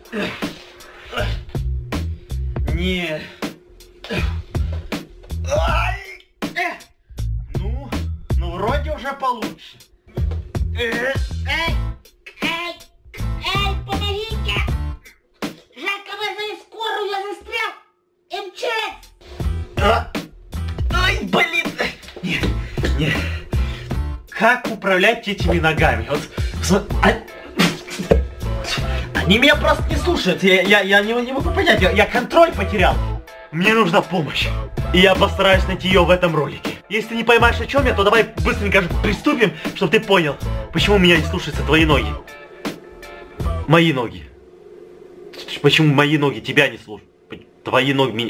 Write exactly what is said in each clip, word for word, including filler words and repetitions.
Не. Ну, ну вроде уже получше. Эй, эй, эй, помогите! Жека, вызови скорую, я застрял! эм че эс! А? Ай, блин! Нет, нет. Как управлять этими ногами? Вот, а... Они меня просто не слушают. Я, я, я не, не могу понять. Я, я контроль потерял. Мне нужна помощь. И я постараюсь найти ее в этом ролике. Если ты не поймаешь, о чем я, то давай быстренько приступим, чтобы ты понял, почему меня не слушаются твои ноги. Мои ноги. Почему мои ноги тебя не слушают? Твои ноги меня...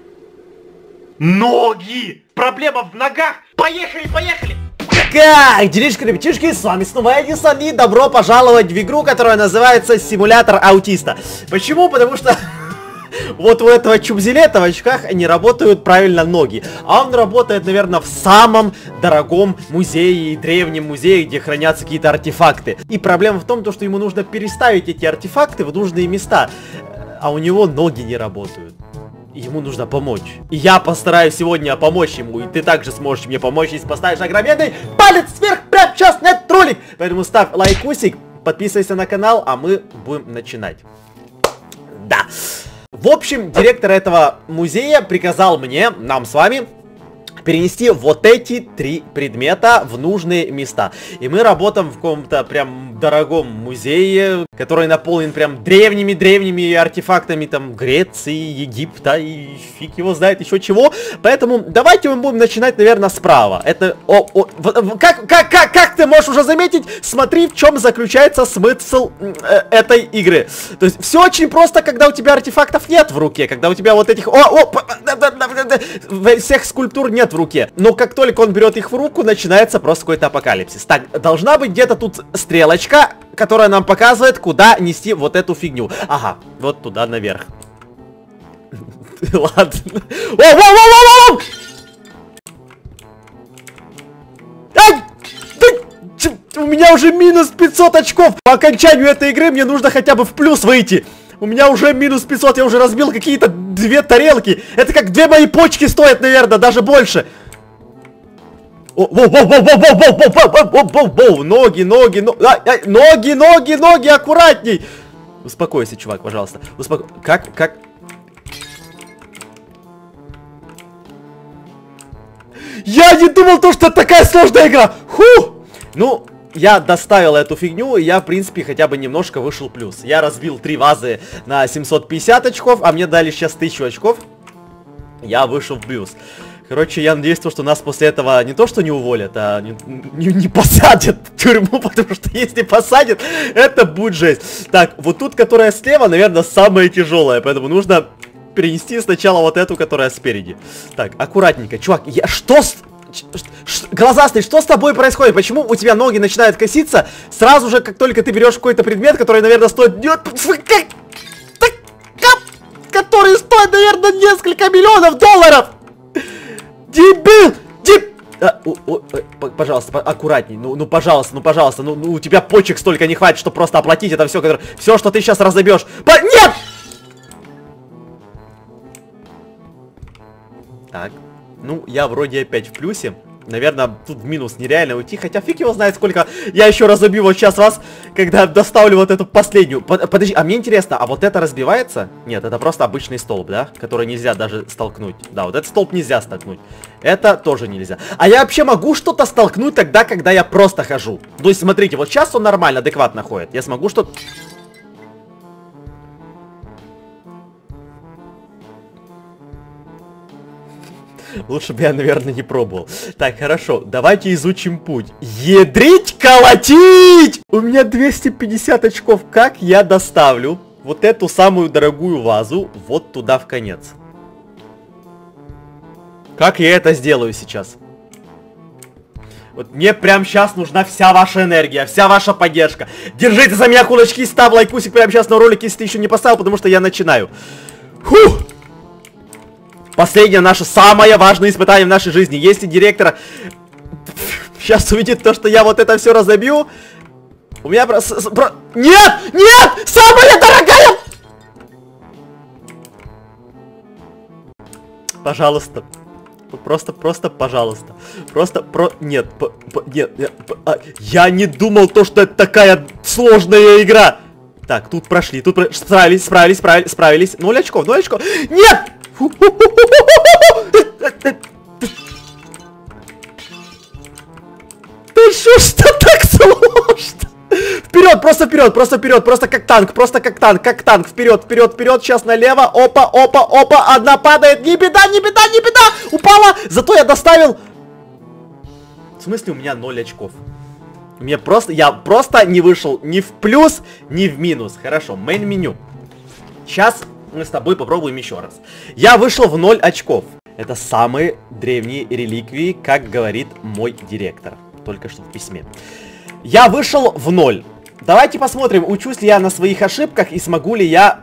Ноги! Проблема в ногах! Поехали, поехали! Как, делишки, ребятишки, с вами снова Эдисон, и добро пожаловать в игру, которая называется Симулятор Аутиста. Почему? Потому что вот у этого чубзилета в очках не работают правильно ноги. А он работает, наверное, в самом дорогом музее, древнем музее, где хранятся какие-то артефакты. И проблема в том, что ему нужно переставить эти артефакты в нужные места. А у него ноги не работают. Ему нужно помочь. И я постараюсь сегодня помочь ему. И ты также сможешь мне помочь, если поставишь огроменный палец вверх прямо сейчас на этот ролик. Поэтому ставь лайкусик, подписывайся на канал, а мы будем начинать. Да. В общем, директор этого музея приказал мне, нам с вами, перенести вот эти три предмета в нужные места. И мы работаем в каком-то прям дорогом музее, который наполнен прям древними-древними артефактами там Греции, Египта и фиг его знает еще чего. Поэтому давайте мы будем начинать, наверное, справа. Это... О, о, как, как, как, как ты можешь уже заметить, смотри, в чем заключается смысл э, этой игры. То есть все очень просто, когда у тебя артефактов нет в руке, когда у тебя вот этих... О, о, всех скульптур нет в руке. Но как только он берет их в руку, начинается просто какой-то апокалипсис. Так, должна быть где-то тут стрелочка, которая нам показывает, куда нести вот эту фигню. Ага, вот туда наверх. Ладно. У меня уже минус пятьсот очков. По окончанию этой игры мне нужно хотя бы в плюс выйти. У меня уже минус пятьсот, я уже разбил какие-то две тарелки. Это как две мои почки стоят, наверное, даже больше. Ноги, ноги, ноги, ноги, ноги, аккуратней. Успокойся, чувак, пожалуйста. Успоко... Как, как? Я не думал, то, что это такая сложная игра. Фу! Ну... Я доставил эту фигню, и я, в принципе, хотя бы немножко вышел плюс. Я разбил три вазы на семьсот пятьдесят очков, а мне дали сейчас тысячу очков. Я вышел в плюс. Короче, я надеюсь, что нас после этого не то, что не уволят, а не, не, не посадят в тюрьму, потому что если посадят, это будет жесть. Так, вот тут, которая слева, наверное, самая тяжелая, поэтому нужно перенести сначала вот эту, которая спереди. Так, аккуратненько. Чувак, я что... С... Глазастый, что с тобой происходит? Почему у тебя ноги начинают коситься сразу же, как только ты берешь какой-то предмет, который, наверное, стоит... Который стоит, наверное, несколько миллионов долларов! Дебил! Деб... А, о, о, пожалуйста, аккуратней. Ну, ну, пожалуйста, ну, пожалуйста. Ну, ну, у тебя почек столько не хватит, чтобы просто оплатить это все, которое... Все, что ты сейчас разобьешь. По... Нет! Так. Ну, я вроде опять в плюсе. Наверное, тут в минус нереально уйти. Хотя фиг его знает, сколько я еще разобью вот сейчас вас, когда доставлю вот эту последнюю. Под, подожди, а мне интересно, а вот это разбивается? Нет, это просто обычный столб, да? Который нельзя даже столкнуть. Да, вот этот столб нельзя столкнуть. Это тоже нельзя. А я вообще могу что-то столкнуть тогда, когда я просто хожу? То есть, смотрите, вот сейчас он нормально, адекватно ходит. Я смогу что-то... Лучше бы я, наверное, не пробовал. Так, хорошо, давайте изучим путь. Ядрить, колотить! У меня двести пятьдесят очков. Как я доставлю вот эту самую дорогую вазу вот туда в конец? Как я это сделаю сейчас? Вот мне прямо сейчас нужна вся ваша энергия, вся ваша поддержка. Держите за меня кулачки, ставь лайкусик прямо сейчас на ролик, если ты еще не поставил, потому что я начинаю. Фух! Последнее наше самое важное испытание в нашей жизни. Если директор сейчас увидит то, что я вот это все разобью, у меня просто... Нет! Нет! Самая дорогая Пожалуйста. Просто, просто, пожалуйста. Просто, про... Нет, по, по, нет, нет по, а, я не думал то, что это такая сложная игра. Так, тут прошли, тут про... справились, справились, справились, справились. Ноль очков, ноль очков. Нет! Да что ж это так сложно? Вперед, просто вперед, просто вперед, просто как танк, просто как танк, как танк, вперед, вперед, вперед, сейчас налево, опа, опа, опа, одна падает, не беда, не беда, не беда, упала, зато я доставил. В смысле у меня ноль очков? Мне просто, я просто не вышел ни в плюс, ни в минус. Хорошо, мейн меню. Сейчас мы с тобой попробуем еще раз. Я вышел в ноль очков. Это самые древние реликвии, как говорит мой директор. Только что в письме. Я вышел в ноль. Давайте посмотрим, учусь ли я на своих ошибках и смогу ли я...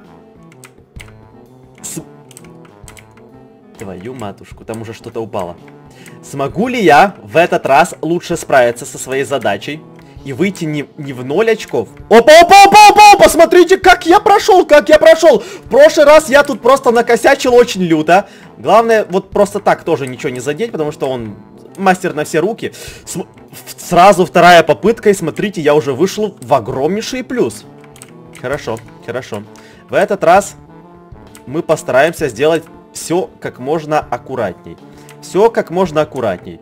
С... Твою матушку, там уже что-то упало. Смогу ли я в этот раз лучше справиться со своей задачей и выйти не, не в ноль очков? Опа, опа, опа, опа, посмотрите, как я прошел, как я прошел. В прошлый раз я тут просто накосячил очень люто. Главное, вот просто так тоже ничего не задеть, потому что он мастер на все руки. См сразу вторая попытка, и смотрите, я уже вышел в огромнейший плюс. Хорошо, хорошо. В этот раз мы постараемся сделать все как можно аккуратней. Все как можно аккуратней.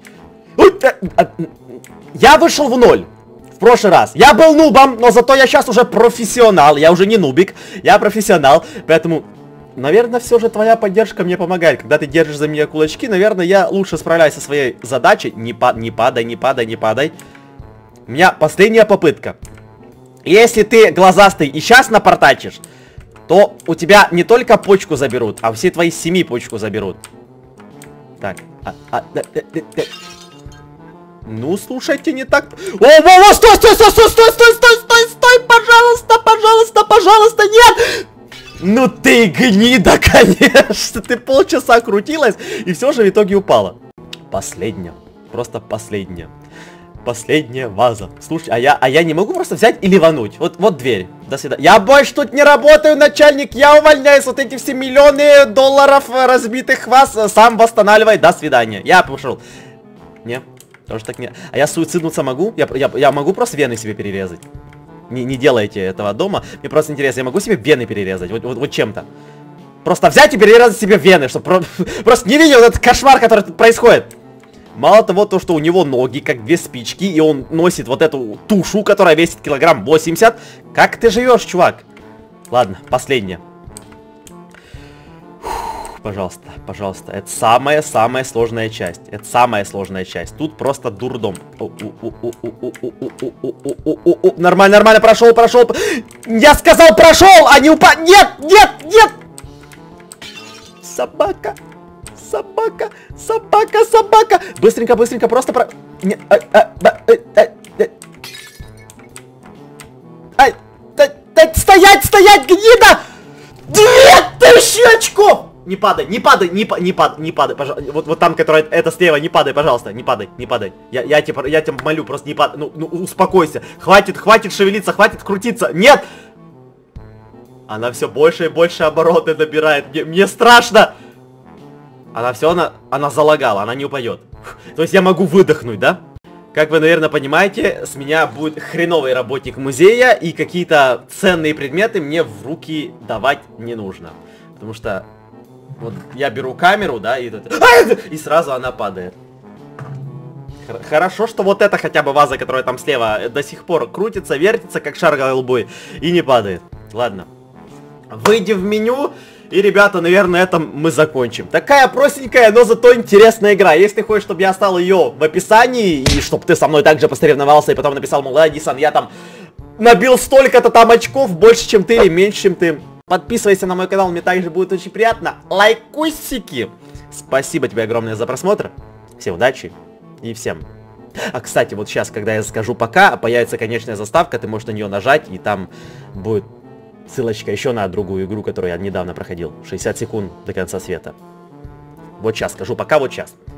Я вышел в ноль. В прошлый раз. Я был нубом, но зато я сейчас уже профессионал. Я уже не нубик, я профессионал. Поэтому, наверное, все же твоя поддержка мне помогает. Когда ты держишь за меня кулачки, наверное, я лучше справляюсь со своей задачей. Не, па не падай, не падай, не падай. У меня последняя попытка. Если ты глазастый и сейчас напортачишь, то у тебя не только почку заберут, а все твои семи почку заберут. Так. А, а, да, да, да, да. Ну, слушайте, не так... О, о, о, стой, стой, стой, стой, стой, стой, стой, стой, стой, пожалуйста, пожалуйста, пожалуйста, нет! Ну ты гнида, конечно, ты полчаса крутилась и все же в итоге упала. Последняя, просто последняя. Последняя ваза. Слушай, а я, а я не могу просто взять и ливануть. Вот, вот дверь. До свидания. Я больше тут не работаю, начальник. Я увольняюсь. Вот эти все миллионы долларов разбитых вас сам восстанавливай. До свидания. Я пошел. Не, тоже так не. А я суициднуться могу? Я, я, я могу просто вены себе перерезать. Не, не делайте этого дома. Мне просто интересно, я могу себе вены перерезать? Вот, вот, вот чем-то. Просто взять и перерезать себе вены, чтобы про, просто не видел этот кошмар, который тут происходит. Мало того, то, что у него ноги как две спички, и он носит вот эту тушу, которая весит килограмм восемьдесят. Как ты живешь, чувак? Ладно, последнее. Фух, пожалуйста, пожалуйста. Это самая-самая сложная часть. Это самая сложная часть. Тут просто дурдом. Нормально, нормально, прошел, прошел. Я сказал, прошел, а не упал. Нет, нет, нет. Собака. Собака, собака, собака. Быстренько, быстренько, просто про... Не, а, а, а, а, а, а, а, а, стоять, стоять, гнида! Две тысячи очков! Не падай, не падай, не, не падай, не падай, пожалуйста. Вот, вот там, которая, это слева, не падай, пожалуйста, не падай, не падай. Я, я, тебя, я тебя молю, просто не падай, ну, ну, успокойся. Хватит, хватит шевелиться, хватит крутиться. Нет! Она все больше и больше обороты набирает. Мне, мне страшно! Она все, она, она залагала, она не упадет. То есть я могу выдохнуть, да? Как вы, наверное, понимаете, с меня будет хреновый работник музея, и какие-то ценные предметы мне в руки давать не нужно. Потому что вот я беру камеру, да, и, и сразу она падает. Хорошо, что вот это хотя бы ваза, которая там слева, до сих пор крутится, вертится, как шар голубой, и не падает. Ладно. Выйди в меню. И, ребята, наверное, на этом мы закончим. Такая простенькая, но зато интересная игра. Если ты хочешь, чтобы я оставил ее в описании, и чтобы ты со мной также посоревновался, и потом написал, мол, Эдисон, я там набил столько-то там очков, больше, чем ты, или меньше, чем ты. Подписывайся на мой канал, мне также будет очень приятно. Лайкусики. Спасибо тебе огромное за просмотр. Всем удачи и всем. А, кстати, вот сейчас, когда я скажу пока, появится конечная заставка, ты можешь на нее нажать, и там будет... ссылочка еще на другую игру, которую я недавно проходил. шестьдесят секунд до конца света. Вот сейчас скажу, пока вот сейчас.